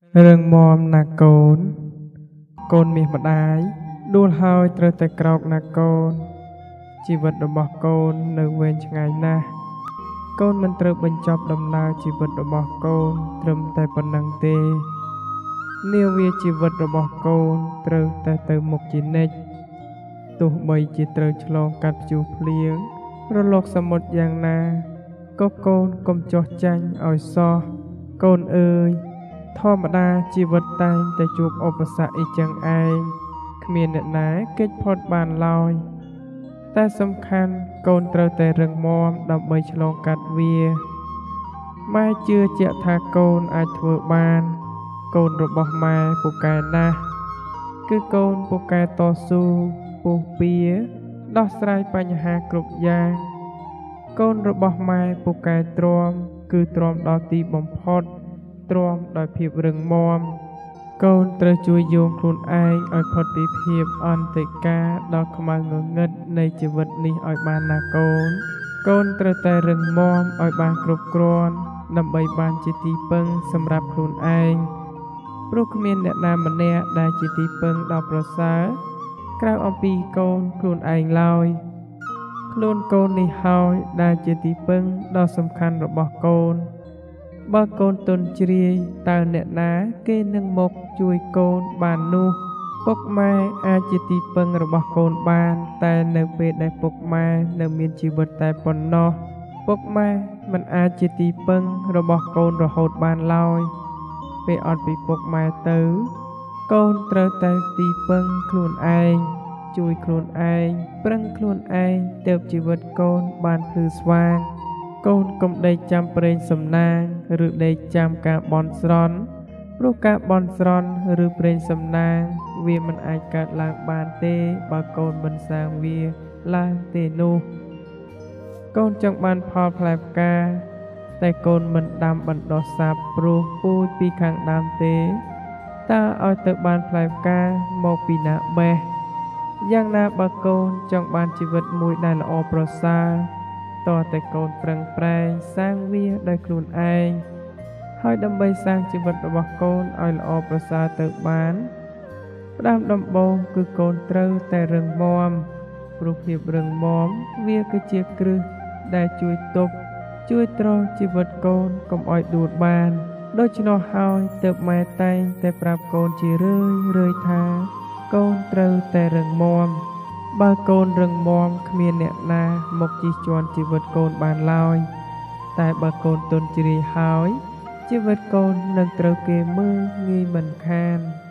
Rừng mòm nà côn miệt mặt ái, đuôn hơi trời tay krọc nà côn, chi vật đồ bọc côn nơi quên ngày na, côn mình trời bình chọc đầm nào chi vật đồ bọc côn, trầm tay phần năng tê, niêu vi chi vật đồ bọc côn, trời tay từ một chi nếch, tụ bầy chi trời chlong cắt chu phliếng, rồi lộc sa một giang na, có côn công cho chanh ỏi so, côn ơi. ធម្មតាជីវិតតែងតែជួបឧបសគ្គអីចឹងឯងគ្មានអ្នកណាគេចផុតបានឡើយតែសំខាន់កូនត្រូវតែរឹងមាំដើម្បីឆ្លងកាត់វាម៉ែជឿជាក់ថាកូនអាចធ្វើបានកូនរបស់ម៉ែពូកែណាស់គឺកូនពូកែតស៊ូពុះពៀដោះស្រាយបញ្ហាគ្រប់យ៉ាងកូនរបស់ម៉ែពូកែទ្រាំគឺទ្រាំដល់ទីបំផុត ទ្រាំដោយភាពរឹងមាំកូនត្រូវជួយយោងខ្លួនឯងឲ្យផុតពីភាពអន្តិកាដល់ខ្មៅងងឹតនៃជីវិតនេះឲ្យបានណាកូនកូនត្រូវតែរឹងមាំឲ្យបានគ្រប់គ្រាន់ដើម្បីបានជាទីពឹងសម្រាប់ខ្លួនឯងព្រោះគ្មានអ្នកណាម្នាក់ដែលជាទីពឹងដ៏ប្រសើរក្រៅអំពីកូនខ្លួនឯងឡើយខ្លួនកូននេះហើយដែលជាទីពឹងដ៏សំខាន់របស់កូន បើកូនទុនជ្រាយតើអ្នកណាគេនឹងមកជួយកូនបាននោះពុកម៉ែអាចជាទីពឹងរបស់កូនបានតែនៅពេលដែលពុកម៉ែនៅមានជីវិតតែប៉ុណ្ណោះពុកម៉ែមិនអាចជាទីពឹងរបស់កូនរហូតបានឡើយពេលអត់ពីពុកម៉ែទៅកូនត្រូវតែទីពឹងខ្លួនឯងជួយខ្លួនឯងប្រឹងខ្លួនឯងទើបជីវិតកូនបានភ្លឺស្វាង កូនកុំដេកចាំប្រេងសំណាងឬដេកចាំការបន់ស្រន់ព្រោះការបន់ស្រន់ឬប្រេងសំណាងវាមិនអាចកើតឡើងបានទេបើកូនមិនសាងវាឡើងទេនោះកូនចង់បានផលផ្លែផ្កាតែកូនមិនដាំបណ្ដោះសាបព្រោះពូជពីខាងដើមទេតើឲ្យទៅបានផ្លែផ្កាមកពីណាបេះយ៉ាងណាបើកូនចង់បានជីវិតមួយដែលល្អប្រសើរ តើតែកូនប្រឹងប្រែងសាងវាដោយខ្លួនឯងហើយដើម្បីសាងជីវិតរបស់កូនឲ្យល្អប្រសើរទៅបានផ្ដើមដំបូងគឺកូនត្រូវតែរឹងមាំព្រោះភាពរឹងមាំវាគឺជាគ្រឹះដែលជួយទប់ជួយទ្រជីវិតកូនកុំឲ្យដួលបានដូច្នោះហើយទើបម៉ែតែងតែប្រាប់កូនជារឿយថាកូនត្រូវតែរឹងមាំ បើកូនរឹងមាំគ្មានអ្នកណាមកជិះជាន់ជីវិតកូនបានឡើយតែបើកូនទុនជ្រាយហើយជីវិតកូននឹងត្រូវគេមើលងាយមិនខាន